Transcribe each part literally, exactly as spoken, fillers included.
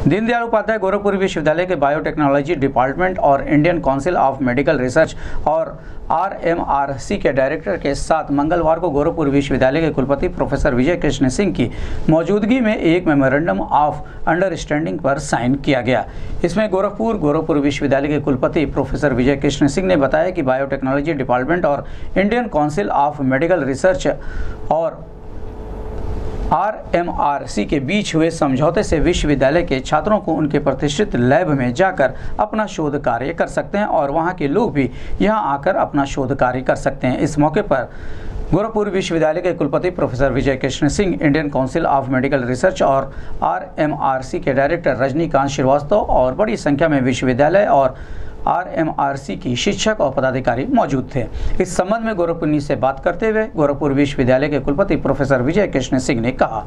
दीनदयाल उपाध्याय गोरखपुर विश्वविद्यालय के biotechnology department और Indian Council of Medical Research और आर एम आर सी के डायरेक्टर के साथ मंगलवार को गोरखपुर विश्वविद्यालय के कुलपति प्रोफेसर विजय कृष्ण सिंह की मौजूदगी में एक मेमोरेंडम ऑफ अंडरस्टैंडिंग पर साइन किया गया। इसमें गोरखपुर गोरखपुर विश्वविद्यालय के कुलपति प्रोफेसर विजय कृष्ण सिंह ने बताया कि बायोटेक्नोलॉजी डिपार्टमेंट और Indian Council of Medical Research और आर एम आर सी के बीच हुए समझौते से विश्वविद्यालय के छात्रों को उनके प्रतिष्ठित लैब में जाकर अपना शोध कार्य कर सकते हैं और वहां के लोग भी यहां आकर अपना शोध कार्य कर सकते हैं। इस मौके पर गोरखपुर विश्वविद्यालय के कुलपति professor Vijay Krishna Singh, Indian Council of Medical Research और आर एम आर सी के डायरेक्टर रजनीकांत श्रीवास्तव और बड़ी संख्या में विश्वविद्यालय और आर एम आर सी की शिक्षक और पदाधिकारी मौजूद थे। इस संबंध में गोरखपुर न्यूज़ से बात करते हुए गोरखपुर विश्वविद्यालय के कुलपति प्रोफेसर विजय कृष्ण सिंह ने कहा,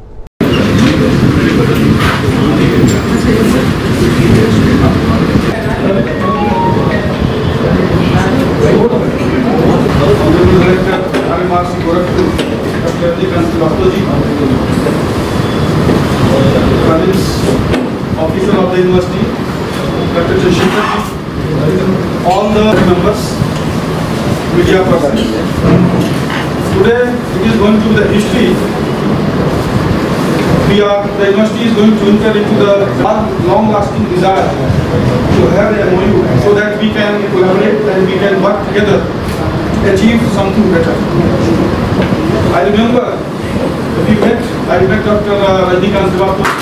all the members, media persons. Today it is going to be the history. We are, the university is going to enter into the long-lasting desire to have a M O U so that we can collaborate and we can work together, achieve something better. I remember we met, I met Doctor Rajnikant Srivastava.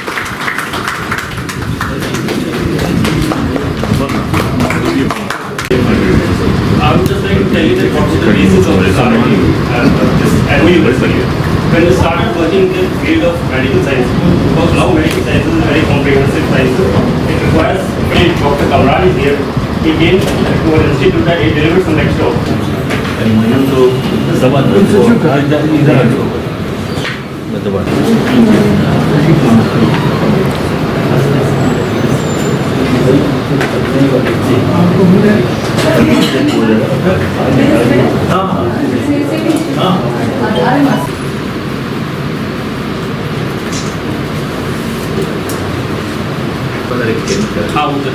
I would just like to tell you that what is the basis of this R and D, uh, this M O U basically. When we started working in the field of medical science, because now medical science is a very comprehensive science, it requires, when Doctor Kamran is here, he came to our institute and he delivered some extra हाँ उधर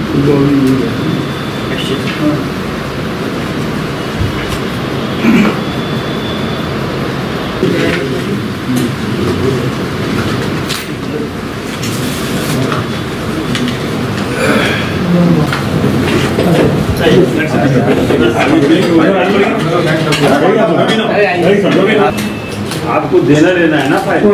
आपको देना लेना है ना file.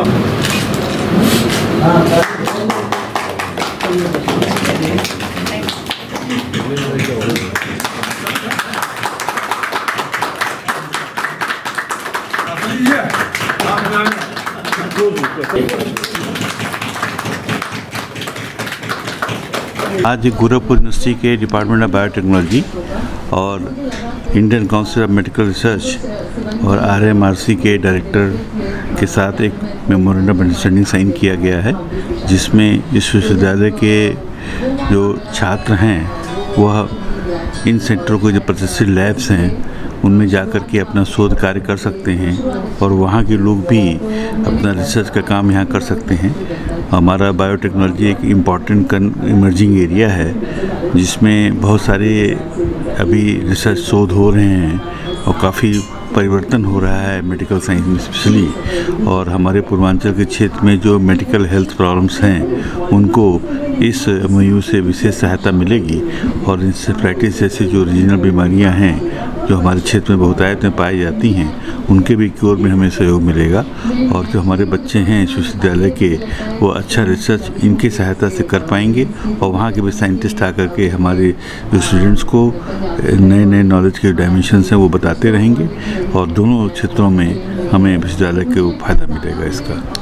आज Gorakhpur University के department of biotechnology और Indian Council of Medical Research और आर एम आर सी के डायरेक्टर के साथ एक मेमोरेंडम ऑफ अंडरस्टैंडिंग साइन किया गया है, जिसमें इस विश्वविद्यालय के जो छात्र हैं वह इन सेंटरों के जो प्रतिष्ठित लैब्स हैं उनमें जाकर के अपना शोध कार्य कर सकते हैं और वहाँ के लोग भी अपना रिसर्च का काम यहाँ कर सकते हैं। हमारा बायोटेक्नोलॉजी एक इम्पॉर्टेंट इमर्जिंग एरिया है जिसमें बहुत सारे अभी रिसर्च शोध हो रहे हैं और काफ़ी परिवर्तन हो रहा है मेडिकल साइंस में स्पेशली, और हमारे पूर्वांचल के क्षेत्र में जो मेडिकल हेल्थ प्रॉब्लम्स हैं उनको इस एम ओ यू से विशेष सहायता मिलेगी और इंसेफ्लाइटिस जैसी जो रीजनल बीमारियां हैं जो हमारे क्षेत्र में बहुतायत में पाई जाती हैं उनके भी क्योर में हमें सहयोग मिलेगा और जो हमारे बच्चे हैं इस विश्वविद्यालय के वो अच्छा रिसर्च इनकी सहायता से कर पाएंगे और वहाँ के भी साइंटिस्ट आकर के हमारे जो स्टूडेंट्स को नए नए नॉलेज के डायमेंशंस हैं वो बताते रहेंगे और दोनों क्षेत्रों में हमें विश्वविद्यालय को फ़ायदा मिलेगा इसका।